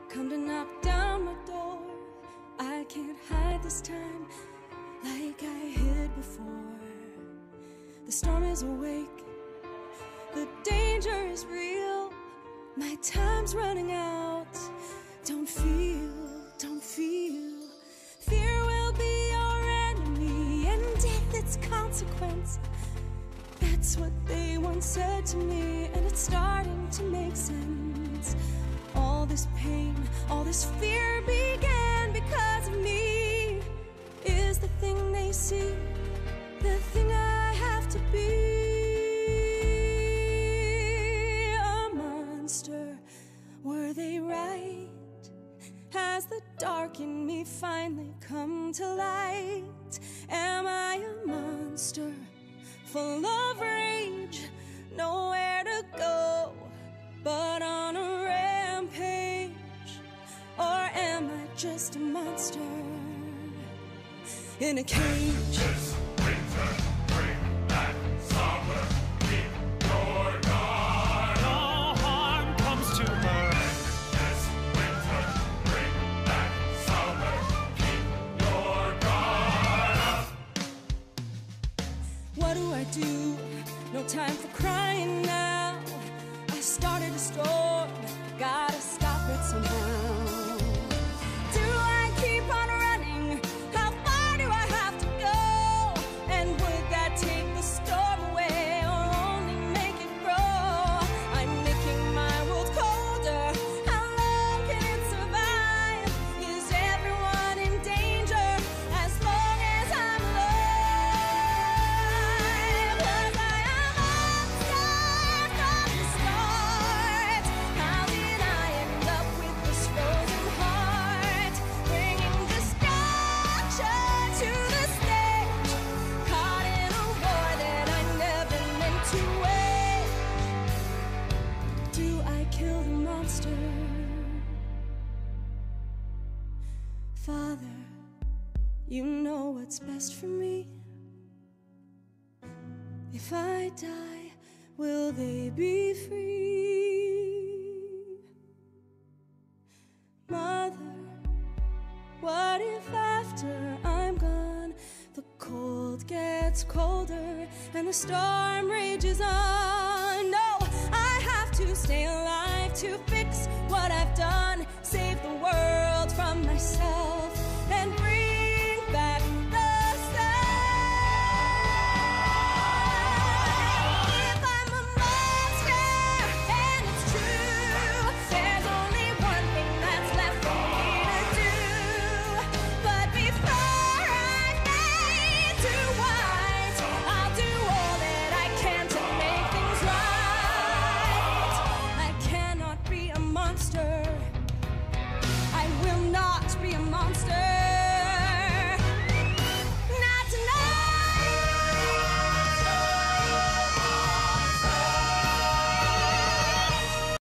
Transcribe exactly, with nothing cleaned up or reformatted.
come to knock down my door. I can't hide this time like I hid before. The storm is awake, the danger is real. My time's running out. Don't feel, don't feel. Fear will be your enemy, and death its consequence. That's what they once said to me, and it's starting to make sense. All this pain, all this fear began because of me. Is the thing they see the thing I have to be? A monster, were they right? Has the dark in me finally come to light? Am I a monster, full of rage, nowhere to go but on a rampage? Or am I just a monster in a cage? This winter, bring back summer, keep your guard. No harm comes to her. This winter, bring back summer, keep your guard up. What do I do? No time for crying now. I started a storm, gotta stop it somehow. Do I keep on running? How far do I have to go? And would that take the storm away or only make it grow? I'm making my world colder. How long can it survive? Is everyone in danger as long as I'm alive? Was I a monster from the start? How did I end up with this frozen heart? Bringing destruction to the stage, caught in a war that I never meant to wage. Do I kill the monster? Father, you know what's best for me. If I die, will they be free? Mother, what if after I'm gone the cold gets colder and the storm rages on? No, I have to stay alive to fix what I've done, save the world from myself.